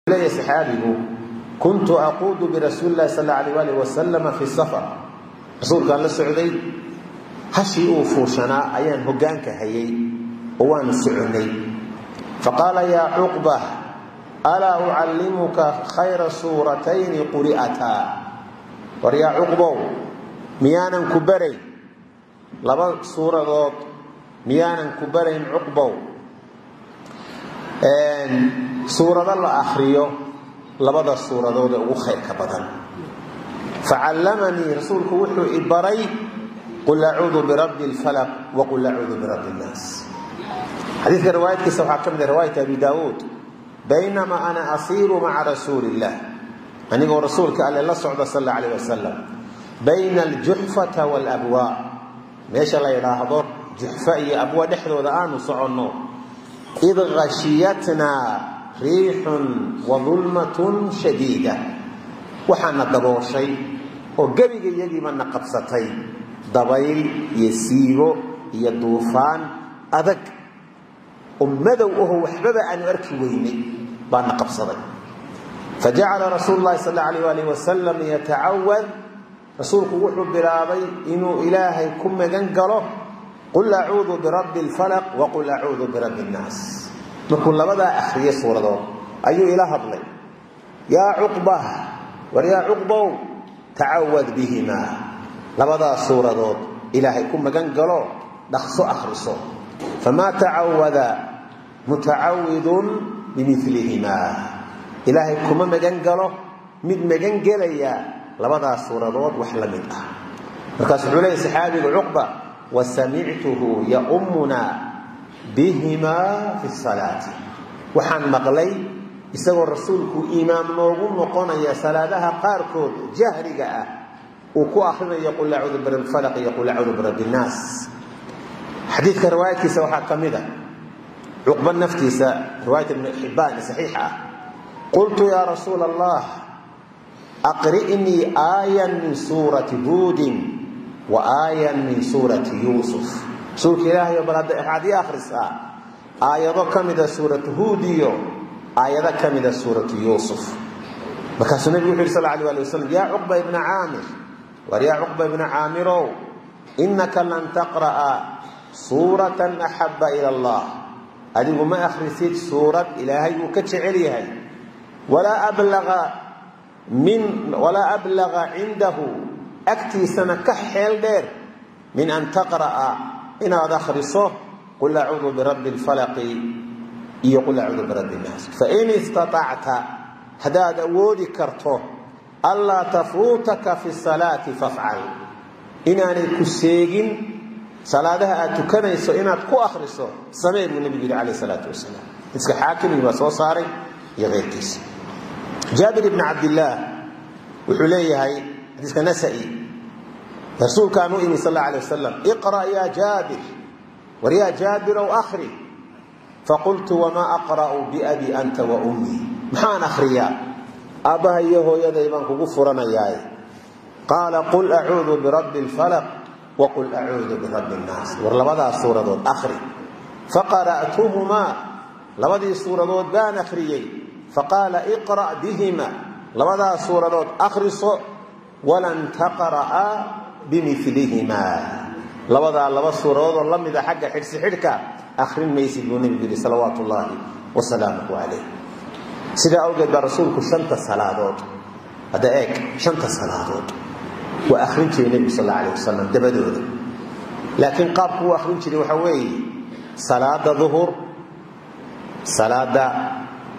لي صحابي كنت أقود برسول الله صلى الله عليه وسلم في السفر. رسول قال للسعودي هشي أوفوشنا أيان هجانك هيي وان السعودي فقال يا عقبة ألا أعلمك خير سورتين قرئتا وريا عقبة ميانا كبري لبا سورة ضوط ميانا كبرين عقبة سورة الله أخريو لبدا السورة ضوط وخير كبدا فعلمني رسولك وحو إبري قل أعوذ برب الفلق وقل أعوذ برب الناس. حديث رواية كسوحة كم رواية أبي داود بينما أنا أصير مع رسول الله أن يقول رسولك قال الله صلى الله عليه وسلم بين الجحفة والأبواء ليش الله يلاحظه جحفة أبواء نحن الآن وصعنه إذ غشيتنا ريح وظلمة شديدة وحنا الضبور شيء وقبل يجي من قبصتين ضبيل يسيرو يدوفان أذك ومدوا وهو حبب أن يركي ويني بأن قبصتين فجعل رسول الله صلى الله عليه وسلم يتعوذ رسولك وحو برابي إنه إلهي كم جنقله قل أعوذ برب الفلق وقل أعوذ برب الناس نقول لبدا أخرية سورة دور أي إله أضلي يا عقبة وريا عقبة تعوذ بهما لبدا سورة دور إلهي كم جنقله نخصو أخرصو فما تعوذ متعوذ بمثلهما إلهي كم مجنقله مد مجنقليا لبدا سورة دور وحلمت مركز عليه صحابي عقبة وسمعته يؤمنا بهما في الصلاة وحن مقلي يسوى الرسول إمام نوغم وقنا صلاتها قاركود جهرقة وكو آخرنا يقول أعوذ برب الفلق يقول أعوذ برب الناس. حديث رواية سوى حكمده عقبة النفتي رواية ابن حبان صحيحة قلت يا رسول الله أقرئني آية من سورة هود وآية من سورة يوسف. سورة الله يبرد هذه آخر الساعة آية كمدة سورة هود آية كمدة سورة يوسف. بكاس النبي صلى الله عليه وسلم يا عقبة بن عامر وريا عقبة بن عامر إنك لن تقرأ سورة أحب إلى الله أدي ما أخرسيت سورة إلهي وكتشعريها ولا أبلغ عنده أكتي سنة كحيل دير من أن تقرأ إن هذا خرصه قل أعوذ برب الفلق يقول أعوذ برب الناس. فإن استطعت هذا أودي كرته ألا تفوتك في الصلاة فافعل إن أنا كسيجن صلاة أتكنيس إن أتكو أخرصه سمع من النبي عليه الصلاة والسلام إذا حاكم يبصو صاري يغير كيس. جابر بن عبد الله وحليه هاي حديث نسائي رسول كانوا إني صلى الله عليه وسلم اقرأ يا جابر وريا جابر وأخري فقلت وما أقرأ بأبي أنت وأمي محان أخريا أبا هيهو يدي من كفرنا ياي قال قل أعوذ برب الفلق وقل أعوذ برب الناس ورلبدا السورة دود أخري فقرأتهما لبدي السورة دود بان أخريي فقال اقرأ بهما لبدا السورة دود أخرص ولن تقرأ بمثلهما لبدا السورة دود لم إذا حق حرس حركة أخرين ميسي النبي صلوات الله وسلامه عليه سيدا أوجد برسولك شنطة صلاة دود هذا إيك شنطة صلاة دود وأخرين شيء النبي صلى الله عليه وسلم دبدود لكن قاب هو أخرين شيء وحوي صلاة ظهر صلاة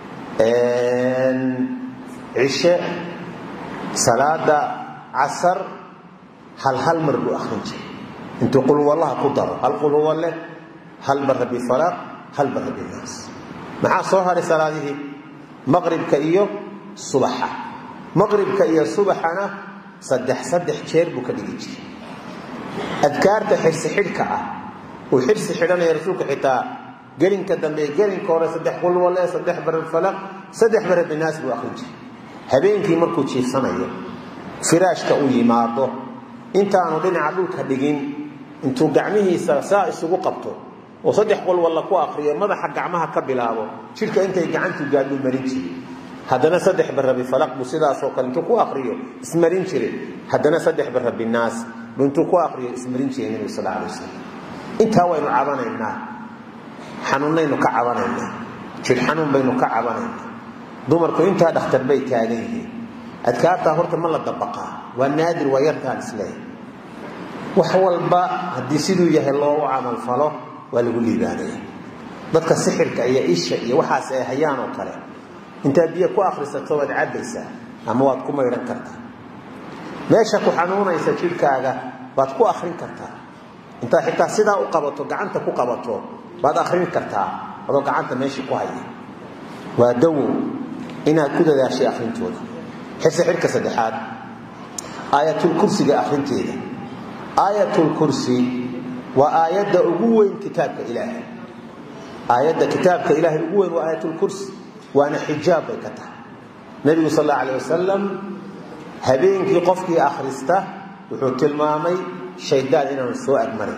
عشاء صلاة عصر هل مرقوا أخرين شيء انتو قلوا والله قدر هل قلوا والله هل بر بفلاق هل بر بالناس مع صهر صلاته مغرب كأيو صباحا مغرب كأيو صباحنا صدح شير بكديجي أذكار تحرس حركة وحرس حرنا يا رسولك حتى قلن كدمبي قلن كورة صدح قل والله صدح بر الفلق صدح بر بالناس بأخرج هبينكي مركو شيء صنعيه فراش كأولي مارضو انت عنو دين عدوك هدقين انتو قعميه ساساء سوق قبطو وصدح قل والله كو أخرية ماذا حق عمها كبلاوه شركة انت قعنتو قادوا المرينشي haddana saddex barabi falaq buu sidaasoo kale intuu ku aqriyo ismarin jiray haddana saddex barabi naas buu intuu ku aqriyo ismarin jiray nabiga sallallahu alayhi wasallam intaa waynu cabanaynaa xanuunaynu ka cabanaynaa jir xanuun baynu ka cabanaynaa dumarku intaa dhakhtar bay taagan yihiin adkaartaa horta ma la dabaqaa waa naadir waa yartaan isleeyahay wax walba haddii siduu yahay loogu camal falo waa lagu liibaanaya dadka sixirka iyo isha iyo waxaas ay hayaan oo kale inta biyo ku akhrisato waad cabaysaa ama waad ku mayran kartaa meesha ku xanuunaysa jirkaaga waad ku akhrin kartaa inta xitaa sidaa u qabato gacanta ku qabato baad akhrin kartaa adoo gacanta meesha ku haya waa dawo inaad ku dadaashay akhrintooda xirka saddexaad aayatul kursiga akhrinteeda aayatul kursi waa aayadda ugu weyn kitaabka ilaahay aayadda kitaabka ilaahay ugu weyn waa aayatul kursi وانا حجاب بكته نبي صلى الله عليه وسلم هبينكي قفكي اخرسته وحو تلمامي شيدان انه سو اجمري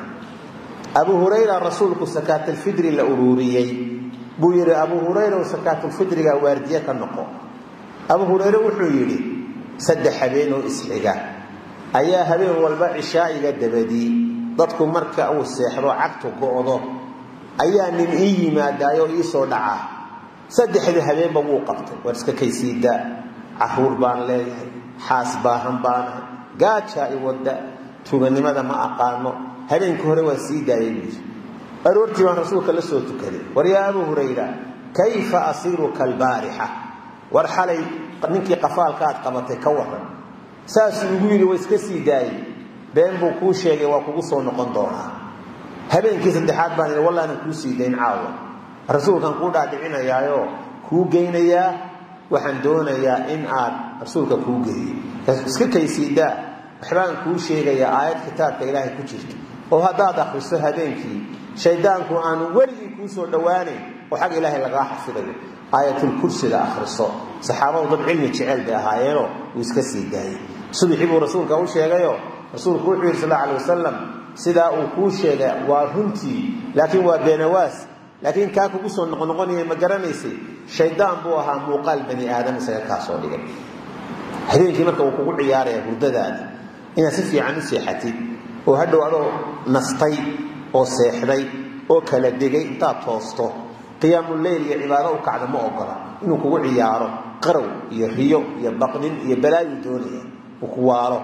ابو هريره رسولك زكاه الفطر الاوروريي بوير ابو هريره وزكاه الفطر وارديه كنقو ابو هريره وحو يري صدح هبين اسخيغا ايا هبين والبا عشاء دبدي dadku marka uu seexdo cagtu go'do ayaa nin yimaadayo soo dhaca saddexda habeen buu qabtay war iska kaysiida caruur baan leeyahay xaas baahan baan gaaja ay wada tuuganimada ma aqaano habeenkii hore waa sii daayay aroortii waan rasuulka la soo tukaday war yaa abu hurayra kayfa asiru kal bariha war xalay ninkii qafaalka aad qabatay ka waran saas ugu yiri waa iska sii daayay been buu ku sheegay waa kugu soo noqon doonaa habeenkii saddexaad baan wallahi ku sii dayn caawa rasuulkan ku dhaadhicinayaayo ku geynaya waxaan doonayaa in aad rasuulka ku geeyo iska kaysiida waxbaan ku sheegaya aayad kitaabka ilaahay ku jirto oo hadaad akhriso habeenkii shaydaanku aan wali ku soo dhawaanay oo xaq ilaahay laga xafidayo aayatul kursiga akhriso saxaabadu dad cilmi jecel bay ahaayeeno iska sii daayay subaxii buu rasuulka u sheegayo rasuulku wuxuu sallallahu alayhi wasallam sida uu ku sheegay waa runtii laakiin waa beenawaas laakiin ka kugu soo noqonaya ma garanaysay shaydaan buu ahaa muuqaal bani aadam isaga ka soo dhigay habeenkii marka uu kugu ciyaaraya hurdadaada ina si fiican u seexatid oo hadhow adoo nastay oo seexday oo kala dhigay inta toosto qiyaamul layl iyo cibaado u kacdo ma ogola inuu kugu ciyaaro qarow iyo riyo iyo baqdin iyo balaayo doonaya oo ku waaro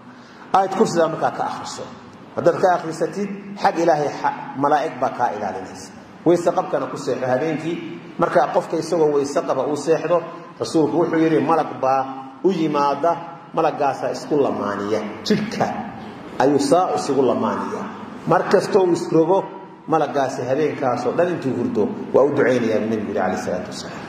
aad kursiga marka ka akhriso hadda ka akhrisatid xaq ilaahay malaa'ik baa ka ilaalinaysa waysa qabkana ku seexo habeenkii marka qofka isagoo waysa qaba uu seexdo rasuulku wuxuu yiri malak baa u yimaada malagaasa isku lamaaniya jidka ayuu saa isugu lamaaniya markasto uu isrogo malagaasi habeenkaas oo dhan intuu hurdo waa u duceynaya nabiga kaleey salaatu wasalaam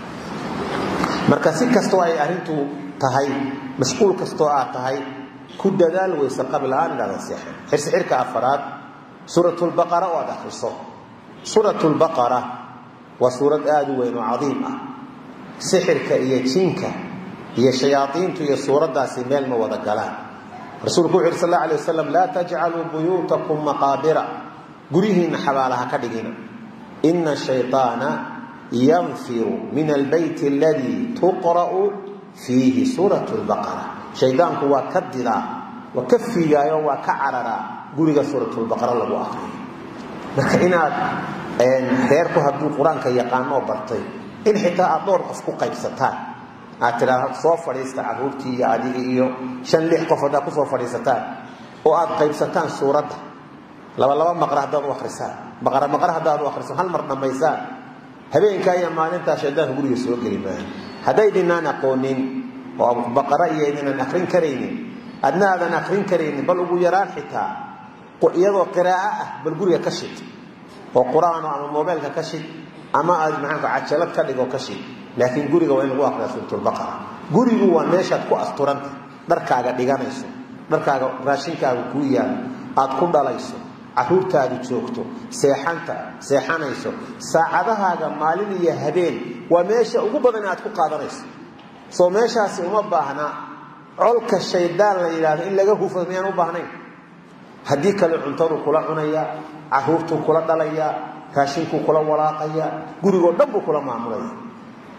marka si kasto ay arintu tahay mas'uul kasto tahay ku dadaal waysa qabla aan la seexan xirka afraad suratul baqara oo akhriso suratul baqara wa surad aadu weyn oo cadiim ah sixirka iyo jinka iyo shayaatiintu iyo suuradaasi meel ma wada galaan rasuulku sallallahu alayhi wasallam la taj'alu buyutakum maqabira gurihiina xabaalaha ka dhigina inna shaytaana yanfiru min albayt alladhi tuqra'u fihi suratul baqara shaydaanku waa ka dila wa kafiyayo waa ka carara guriga suratul baqara lagu akhriyo marka inaad reerku hadduu quraanka yaqaano bartay in xitaa aad door qof ku qaybsataan aad tiraahdo soo fadhiista caruurtii iyo adiga iyo 5-6 qof aad ku soo fadhiisataan oo aad qaybsataan suurada laba maqra hadaad u akhrisaan maqra hadaad u akhriso hal mar dhameysaan habeenka iyo maalinta shaydaanku guriga soo gelimaan haday dinaan aqoonin oo baqara iyo inaan akhrin kareynin adnaadan akhrin kareynin bal ugu yaraan xitaa iyadoo qiraa'ah bal guriga ka shid oo quraan ama mobilka ka shid ama aad maxaa cajalad ka dhigo ka shid laakiin guriga waa in lagu akhriyo suratul baqara gurigu waa meeshaad ku asturanta dharkaaga dhiganayso dharkaaga raashinkaaga ku yaal aad ku dhalayso caruurtaadu joogto seexanayso saacadahaaga maalin iyo habeen waa meesha ugu badan aad ku qaadanayso soo meeshaasi uma baahna colka shaydaan la yiraahdo in laga hufo miyaan u baahnayn haddii kale cuntadu kula cunaya caruurtu kula dhalaya raashinku kula walaaqaya gurigo dhan buu kula maamulaya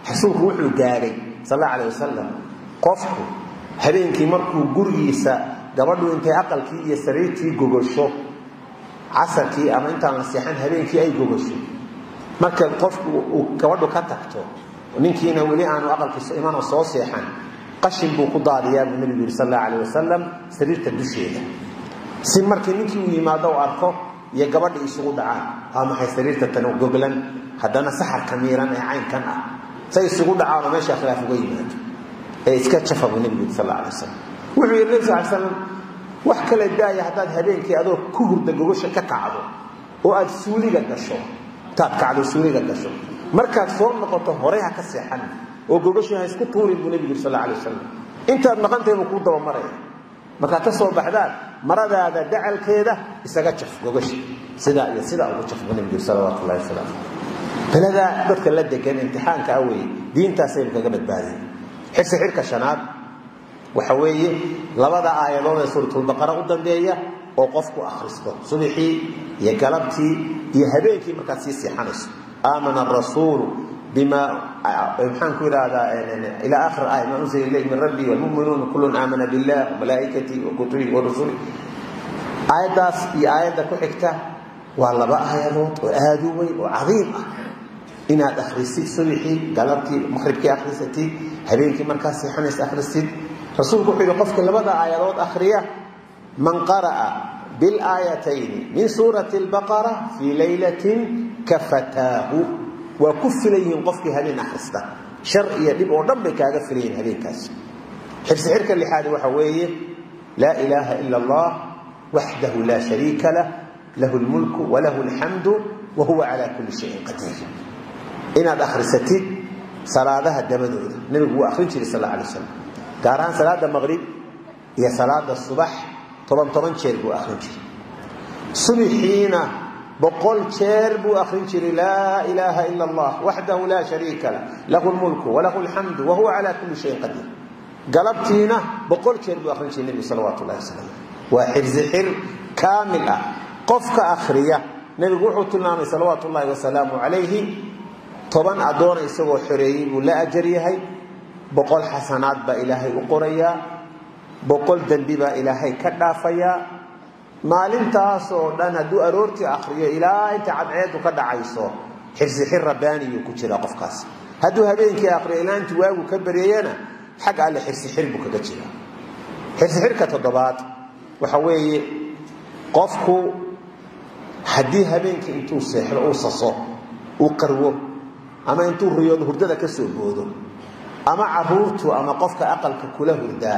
rasuulku wuxuu gaaray sallallahu alayhi wasallam qofku habeenkii markuu gurigiisa gabadhu intay aqalkii iyo sariirtii gogosho casarkii ama intaan la seexan habeenkii ay gogosho marka qofku uu gabadhu ka tagto ninkiina wali aanu aqalkiisa iman oo soo seexan qashin buu ku daadiyaa nabiga sallallahu alayhi wasallam sariirta dusheeda si markii ninkii uu yimaado oo arko iyo gabadha isugu dhacaan ama hay sariirta tan oo goglan hadana saxar kamiiran ee caynkan ah say isugu dhacaan meesha khilaaf uga yimaado ee iska jafabu nabiga sallallahu alayhi wasallam wuxuu yiri sallallahu alayhi wasallam wax kale daaya hadaad habeenkii adoo ku hurda gogosha ka kacdo oo aad suuliga gasho taad kacdo suuliga gasho markaad soo noqoto hore ha ka seexan oo gogosha ha isku tuurin nabiga sallallahu alayhi wasallam intaad naqantay ku daba maray marka ta soo baxdaan maradaada dacalkeeda isaga jaf gogosha sida ugu jaf nabiga sallallahu alayhi wasallam balada dadka la degan imtixaanka awey diintaas ay kaga badbaadeen xirka shanaad waxa weeye labada aayadood ee suuratul baqara u dambeeya oo qofku akhristo subaxii iyo galabtii iyo habeenkii markaad sii seexanayso aamana ar-rasuul بما يمحن كل هذا إلى آخر آية ما أنزل إليه من ربي والمؤمنون كل آمن بالله وملائكته وكتبه ورسله آية دا كحكته والله بقى آيات وآدوي وعظيمة إن أخرستي صبحي قلبتي مخربك أخرستي هبينك مركزي حنس أخرستي رسولك حيث قفك لبدا آيات أخرية من قرأ بالآيتين من سورة البقرة في ليلة كفتاه وكفليهم قفك هذين أخرستا شرعية لبقى ودنبك أغفلين هذين كاس حفظ حركة اللي حالي وحوية لا إله إلا الله وحده لا شريك له له الملك وله الحمد وهو على كل شيء قدير إن هذا أخرستي صلاة الدمدود نبي هو أخرج صلى الله عليه وسلم كاران صلاة المغرب هي صلاة الصبح طبعا شير هو أخرج صبحين بقول شرب أخرج لا إله إلا الله وحده لا شريك له له الملك وله الحمد وهو على كل شيء قدير قلبتينا بقول شرب أخرج النبي صلى الله عليه وسلم وحرز حر كاملة قفك أخرية نبي قوحة النامي صلوات الله وسلامه عليه طبعا أدون يسوى حريب ولا أجريهي بقول حسنات بإلهي وقرية بقول ذنبي بإلهي كدافيا maalintaasoo dhan hadduu aroortii akhriyo ilaa inta cadceedu ka dhacayso xirsi xir rabbaani ku jira qofkaas hadduu habeenkii akhriyo ilaa inta waagu ka bareeyana xaq alle xirsi xir buu kaga jira xirsi xirka toddobaad waxa weeye qofku haddii habeenkii intuu seexdo uu saso uu qarwo ama intuu riyoodo hurdada ka soo boodo ama caruurtu ama qofka aqalka kula hurdaa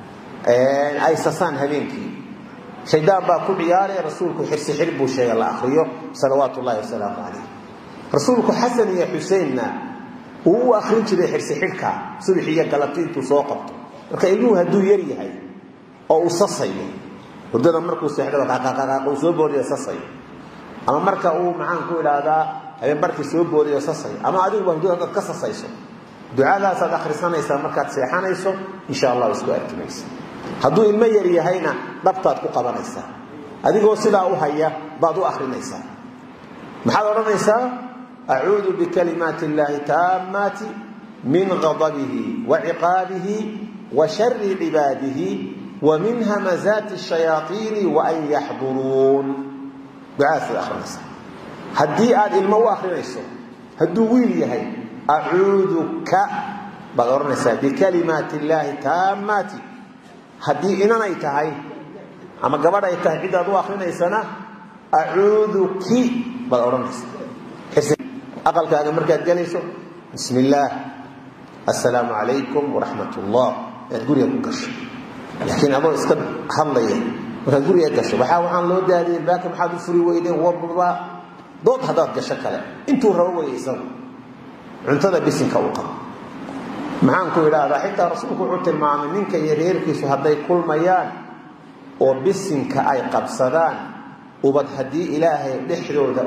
ay sasaan habeenkii شيطان با كعياره رسولك حرس حرب وشيء الله أخريه صلوات الله وسلامه عليه رسولك حسن يا حسين وهو أخرين كده حرس حركة صبحية قلبتين تساقبته وكأنه هدو يري هاي أو صصي ودنا مركو سحر وقاقاقاق وسوبوري صصي أما مركو معان كل هذا هذا مركو سوبوري صصي أما عدو بهدو هذا قصصي دعاء لا صد آخر سنة يسمى مركات سيحان يسو إن شاء الله يسكو أرتميس hadduu ilmo yar yahayna dhabtaad ku qabanaysaa adigoo sidaa u haya baad u akhrinaysaa maxaad odhanaysaa acuudu bikalimaati illaahi taammaati min ghadabihi wa ciqaabihi wa shari cibaadihi wa min hamazaati shayaaiini wa an yaxduruun ducaadaad akhrinaysaa haddii aad ilmo u akhrinayso hadduu wiil yahay acuuduka baad odhanaysaa bikalimaati illaahi taammaati haddii inanay tahay ama gabadh ay tahay cidaad u akhrineysana acuuduki baad odhanaysaa aqalkaaga markaad galayso bismillaah assalaamu calaykum waraxmatullah aad guriga ku gasho laakiin adoo iska hadlaya markaad guriga gasho waxaan loo daadiyey baaka maxaad u furi weydeen wababa dood haddaad gasho kale intuu rabo weeye isagu cuntada bisinka u qabo maxaan ku idhaahdaa xitaa rasuulku wuxuu tilmaamay ninka iyo reerkiisu hadday kulmayaan oo bisinka ay qabsadaan ubad haddii ilaahay dhexdooda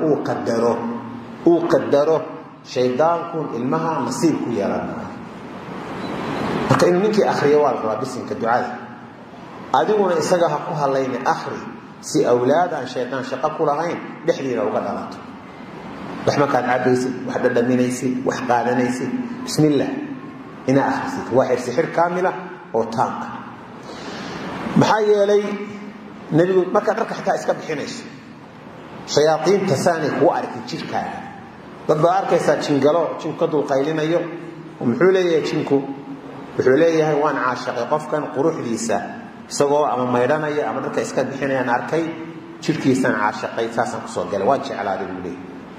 uu qadaro shaydaankun ilmaha nasiib ku yeelanayo marka inuu ninkii akhriyo waa la rabaa bisinka ducada adiguna isaga ha ku halayna akhri si awlaadaan shaydaan shaqo ku lahayn dhexdiina uga dhalato وحما كان عبيسي وحدا دمينيسي وحقادنيسي بسم الله إنا أخرسيك واحد سحر كاملة أو تامة محايا لي نبي ما كان ركح حتى إسكاب حينيش شياطين تساني هو أرك الجيل كان ضد أرك يسا تشنقلو تشنقضوا القيلين أيو ومحولي تشنكو محولي هوان عاشق قف كان قروح ليسا سووا أما ميران أي أما رك إسكاب حيني أنا أركي جيل كيسان عاشقي ساسا قصور قال واجه على هذا الملي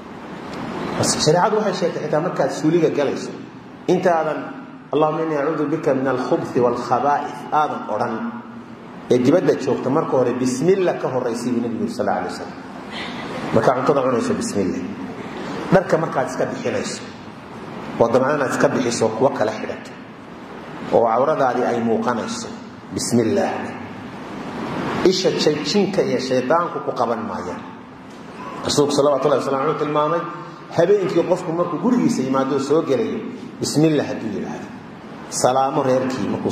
بس شريعة واحد شيء حتى مركز سولية جالس أنت هذا اللهم إني أعوذ بك من الخبث والخبائث هذا قرن يجبد شوف تمركه بسم الله كهو الرئيسي النبي صلى الله عليه وسلم مركز تضعون يسوع بسم الله مركز تسكب حينيس وضمعنا تسكب حيسوك وكل حدك وعورض هذه أي موقنيس بسم الله إيش تشينك يا شيطان كوكبا مايا رسول صلى الله عليه وسلم عليه المامي habeenkii qofku markuu gurigiisa yimaado soo galayo bismillaah haduu yiraahdo salaamo reerkii markuu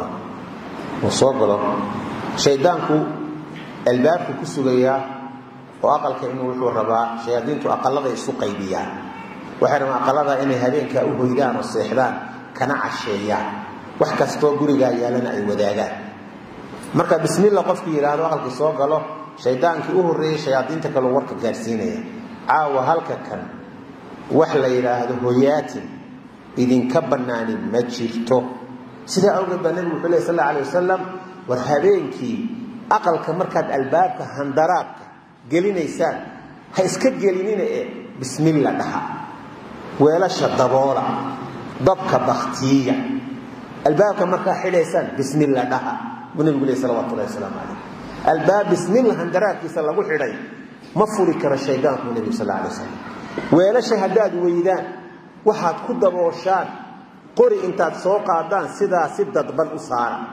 soo galo shaydaanku albaabku ku sugaya oo aqalka inuu wuxuu rabaa shayaadiintu aqalada isu qaybiyaan waxay aqalada inay habeenka u hoydaan oo seexdaan kana casheeyaan wax kasto guriga yaalana ay wadaagaan marka bismillaah qofku yiraahdo aqalka soo galo shaydaankii u horeeyay shayaadiinta kale warka gaarsiinaya caawa halka kan wax la yiraahdo hooyaatin idin ka banaani ma jirto sida awgeed baa nabiga sallallahu alayhi wasallam war habeenkii aqalka markaad albaabka handaraabka gelinaysaan ha iska gelinina bismillah dhaha weelasha daboola dabka bakhtiya albaabka markaa xidhaysaan bismillah dhaha nabiga sallallahu alayhi wasallam albaab bismillah handaraabkiisa lagu xidhay ma furi kara shaydaanku nabiga sallallahu alayhi wasallam weelasha hadaad weydaan waxaad ku dabooshaan qori intaad soo qaadaan sida si dadban u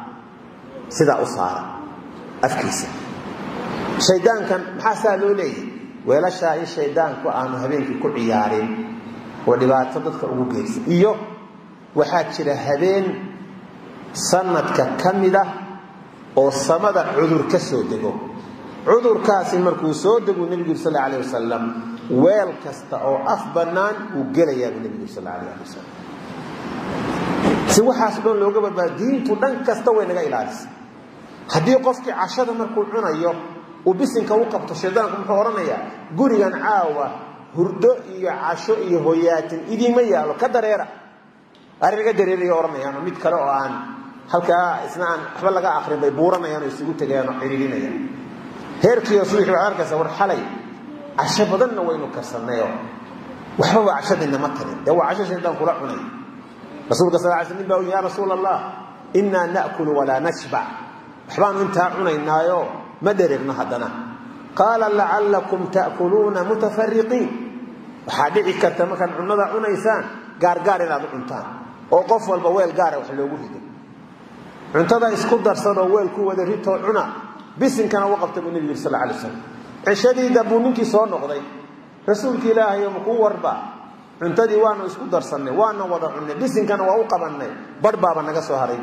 saara afkiisa shaydaankan maxaa loo leeyahay weelasha ay shaydaanku aanu habeenkii ku ciyaarin oo dhibaato dadka ugu geeysan iyo waxa jira habeen sanadka kamida oo samada cudur ka soo dego cudurkaasi markuu soo dego nabiga sallallahu alayhi wasallam weel kasta oo af banaan uu gelayaa nabiga sallallahu alayhi wasallam si waxaas dhan looga badbaadiintu dhan kasta way naga ilaalisay hadii qofkii cashada markuu cunayo uu bisinka u qabto shaydaanku muxuu oranayaa gurigan caawa hurdo iyo casho iyo hooyaatin idima yaalo ka dareera ariga dareeriyo oranayaan mid kale oo aan halka isnaan waxba laga akhrin bay buuranayaan oo isugu tagayaan oo xiriirinayaan heerkii suuxi waarkaas war xalay casho badanna waynu karsanayo waxba cashadina ma tarin ee waa casho shaydan kula cunay rasuulka sallallahu alayhi wasallam baa ya rasuulallah inna na'kulu wa la nashba waxbaan inta cunaynaayo ma dareegna hadana qala la'allakum ta'kuluna mutafarriqin waxa dhici karta markaan cunada cunaysaan gaar inaad cuntaan oo qof walba weel gaar ah wax loogu rido cuntada isku darsado weel ku wada rito cuna bisinkana waqafta nabiga sallallahu alayhi wasallam cishadiida buu ninkii soo noqday rasuulkii ilaahay oo ku warba cuntadii waanu isku darsanay waana wada cunay bisinkana waa u qabanay badbaaba naga soo haray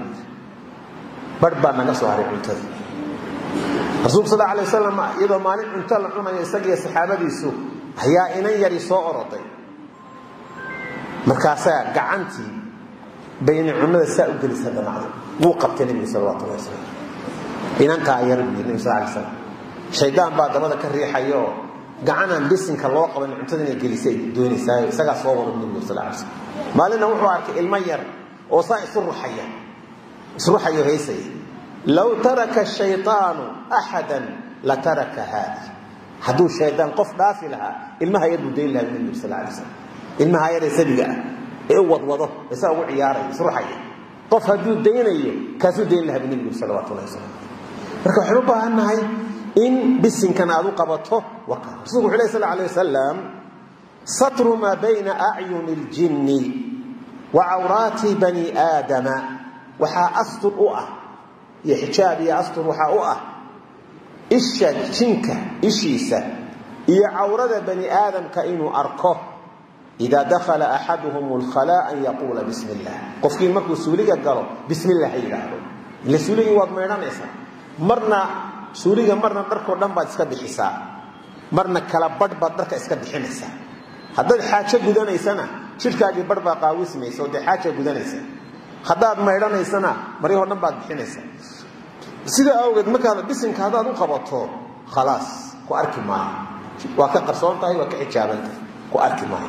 cuntadii rasuulka sallallahu alayhi wasallam iyadoo maalin cunto la cunayo isaga saxaabadiisu ayaa inan yari soo oroday markaas gacantii bayna cunada saa u gelisay dhamacday wuu qabtay nabiga sallallahu alayhi wasallam inanka yar nabiga sallallahu alayhi wasallam shaydaan baa dabada ka riixayo gacanan bisinka loo qaban cuntada inay gelisay doonaysaa isaga soo wada nabiga sallallahu alayhi wasallam maalina wuxuu arkay ilmo yar oo saa isu ruuxayo heysay law taraka ash-shaytaanu ahadan la taraka hadi haduu shaydaan qof dhaafi lahaa ilmaha yar budeen lahaa nabiga sallallahu alayhi wasallam ilmaha yar sabiga ee wadwado isaa ugu ciyaaray isruuxayo qof haduu deynayo kaasuu deyn lahaa nabiga sallallahu alayhi wasallam marka wuxuu u baahanahay in bisinkan aad u qabato waqti rasuulku sallallahu alayhi wasallam satru ma bayna a'yunil jinni wa awrati bani aadama waxa astur u ah iyo xijaab iyo astur waxa u ah isha jinka ishiisa iyo awrada bani aadamka inuu arko ida dakhala ahaduhum al-khala an yaqula bismillah qofkii markuu suuliga galo bismillah yiraahdo la suuliga waad meeranaysaa marna suuliga marna dharko dhan baad iska bixisaa marna kala badh baad dharka iska bixinaysaa haddaad xaajo gudanaysana jidhkaagii bar baa qaawismaysa oo dee xaaja gudanaysa haddaad maydhanaysana maryahoo dhan baad bixinaysa sida awgeed markaad bisinka haddaad u qabato khalaas ku arki maayo waa ka qarsoon tahay waa ka xijaaban tahay ku arki maayo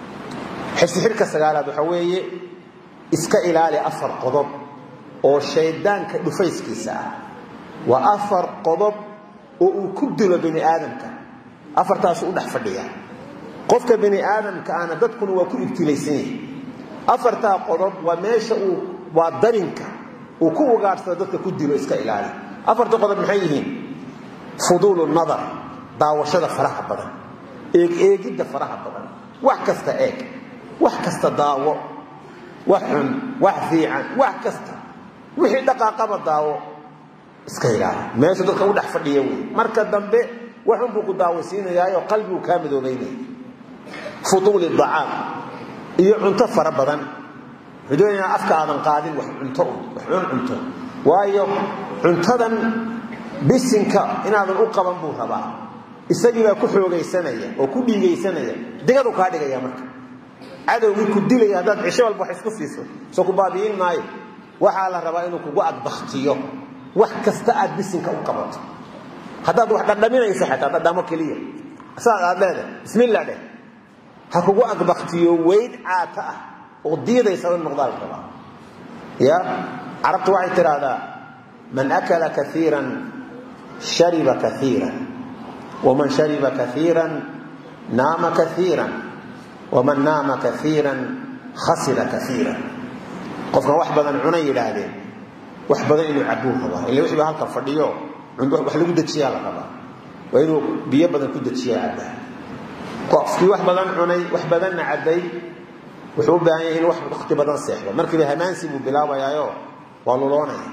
xirka sagaalaad waxa weeye iska ilaali 4 qodob oo shaydaanka dhufayskiisa ah waa 4 qodob oo uu ku dilo bini aadamka afartaas u dhax fadhiya qofka bini aadamka ana dadkuna waa ku ibtilaysan afarta qodob waa meesha uu waa darinka uu ku ugaarsan dadka ku dilo iska ilaali afarta qodob maxay yihiin fudulu nadar daawashada faraha badan eegida faraha badan wax kasta eeg wax kasta daawo wax xun wax fiican wax kasta wixii dhaqaaqaba daawo iska ilaali meesha dadka u dhax fadhiya marka dambe waxun buu ku daawaysiinayaa qalbigu ka midoobaynay fudul الطعام iyo cunto fara badan ridooyina afka aadan qaadin wax cunto waayo cuntadan bisinka inaadan u qaban buu rabaa isagii baa ku xoogaysanaya oo ku dhiigaysanaya digadu ka dhigaya marka cadowgii ku dilay hadaad cisho walba wax isku siiso soo ku baabiin maayo waxa la rabaa inuu kugu adbakhtiyo wax kasta aad bisinka u qabato hadaad wax dhadhaminayso xataa dhadhamo kaliya aad leedahay bismillah de ha kugu adbakhtiyo weyd caata ah oo diidaysa in noqdaal raba ya arabtu waxay tiraahdaa man akala kathiran shariba kathiran ومن شرب كثيرا نام كثيرا ومن نام كثيرا خسر كثيرا قفنا wax badan cunay yiraahdeen wax badan inuu cabuu raba ilaa wixii halka fadhiyo cunto wax lagu dajiyaa la raba waa inuu biyo badan ku dajiyaa qofkii wax badan cunay wax badan caday wuxuu u baahan yahay in wax waqti badan seexdo markii hamaansi buu bilaabayo waa loloonay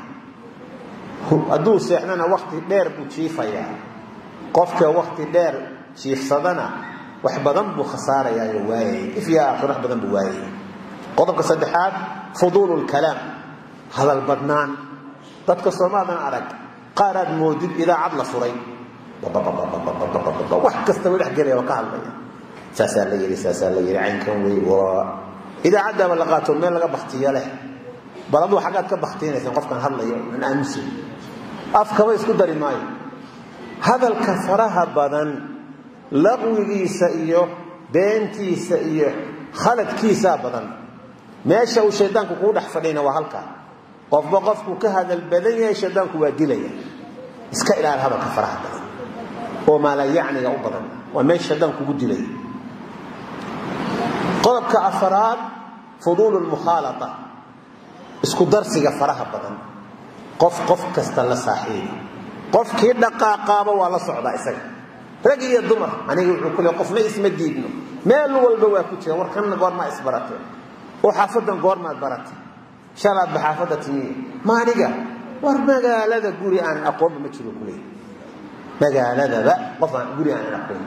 haduu seexnana waqti dheer buu jiifayaa qofka waqti dheer jiifsadana wax badan buu khasaarayaa waayay ifyaa aakhirah badan buu waayay qodobka saddexaad fudulul kalaam hadal badnaan dadka Soomaalidan arag qaarad moodid idaacad la furay wax kasta wadax galay ka hadlaya saasa la yiri caynkan way waa idaacada wala qaato meel laga baxtiyo leh baladu xaqad ka baxtiinaysan qofkan hadlayo in aamusi afka way isku dari maayo hadalka faraha badan laqwigiisa iyo beentiisa iyo khaladkiisa badan meesha uu shaydaanku ku dhax fadhina waa halka qofku ka hadal badan yahay shaydaanku waa dilaya iska ilaali hadalka faraha badan oo ma la yaaniga u badan waa meesha shaydaanku ku dilay qodobka afraad fudulul mukhalata isku darsiga faraha badan qof kasta la saaxiib qofkii dhaqaaqaba waa la socdaa isaga rag iyo dumar aniga wuxuu kule qofna isma diidno meel walba waa ku jira warkan goor ma isbaratay oo xaafadan goor ma baratay shalaad baxaafada timiye maaniga war magaalada guri aan aqoon ma jiro kule magaalada ba qof aan guri aan aqoon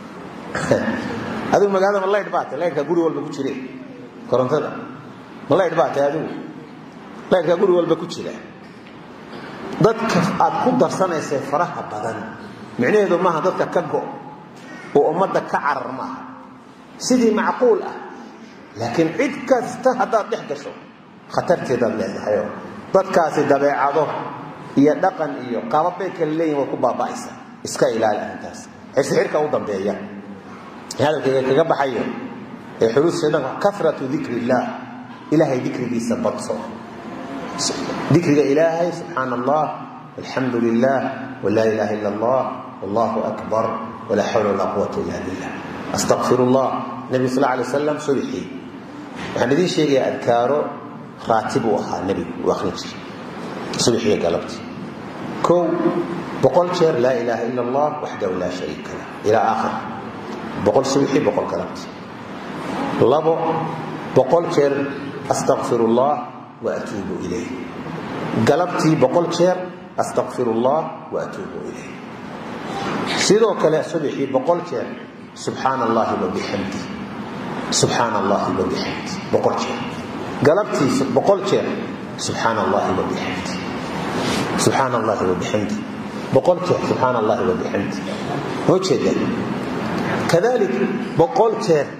adu magaalada leeyd baatay leeydka guri walba ku jire korontada leeyd baatay adu leeydka guri walba ku jira dadka aad ku darsanaysa faraha badan macnaheedu ma aha dadka ka go oo umada ka carar ma sidii macquul ah laakiin cid kasta hadaad dhex gasho khatarteeda leedahay dadkaasi dabeecado iyo dhaqan iyo qaababay kala leeyihiin oo ku baabaaysa iska ilaali intaas xirka u dambeeya hadalkayga kaga baxayo ee xuruusheeda kasratu dhikrillah ilaahay dhikrigiisa badso ذكر إلهي سبحان الله الحمد لله ولا إله إلا الله والله أكبر ولا حول ولا قوة إلا بالله أستغفر الله النبي صلى الله عليه وسلم صلحي يعني ذي شيء أذكاره راتبوها النبي وأخرج صلحي قلبتي كو بقول شير لا إله إلا الله وحده لا شريك له إلى آخر بقول صلحي بقول قلبتي لابو بقول شير أستغفر الله وأتوب إليه قلبتي بقول شير أستغفر الله وأتوب إليه سيدو كلا سبحي بقول شير سبحان الله وبحمده سبحان الله وبحمده بقول شير قلبتي بقول شير سبحان الله وبحمده سبحان الله وبحمده بقول شير سبحان الله وبحمده وجهده كذلك بقول شير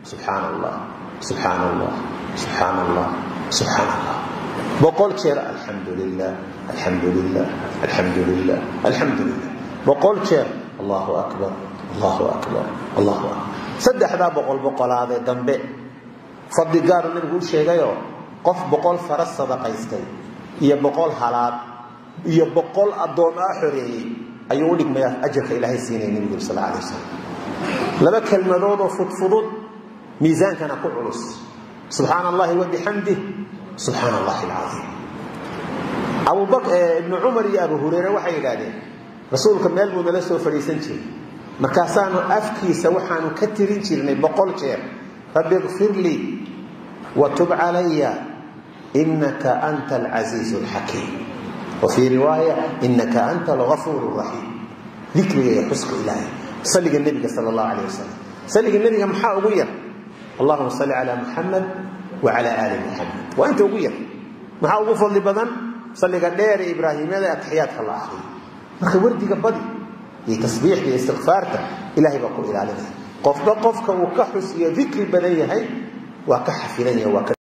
سبحان الله سبحان الله سبحان الله سبحان الله بقول شير الحمد لله الحمد لله الحمد لله الحمد لله بقول شير الله أكبر الله أكبر الله أكبر صدق هذا بقول هذا دنبه فضي قارن نقول شيء غيره قف بقول فرس صدق يستوي يبقول حالات يبقول أدون آخره أيولك ما أجرك إلهي السنين النبي صلى الله عليه وسلم لما كلمة ذو فضفض ميزان كان أقول علوس سبحان الله وبحمده سبحان الله العظيم أبو بكر ابن عمر يا أبو هريرة وحي قاله رسولك من المدلس وفريسنتي مكاسان أفكي سوحان كترينتي لني بقول شيء رب اغفر لي وتب علي إنك أنت العزيز الحكيم وفي رواية إنك أنت الغفور الرحيم ذكر يحسك إلهي صلي النبي صلى الله عليه وسلم صلي النبي محا أغير اللهم صل على محمد وعلى آل محمد وأنت أغير محا أغفر لبضن صلي قدير إبراهيم هذا أتحياتك الله أخي marka wardiga badi iyo tasbiix iyo istighfaarta ilaahay baa ku ilaalinaya qofba qofka uu ka xus iyo dhikri badan yahay waa ka xafilan yahay waa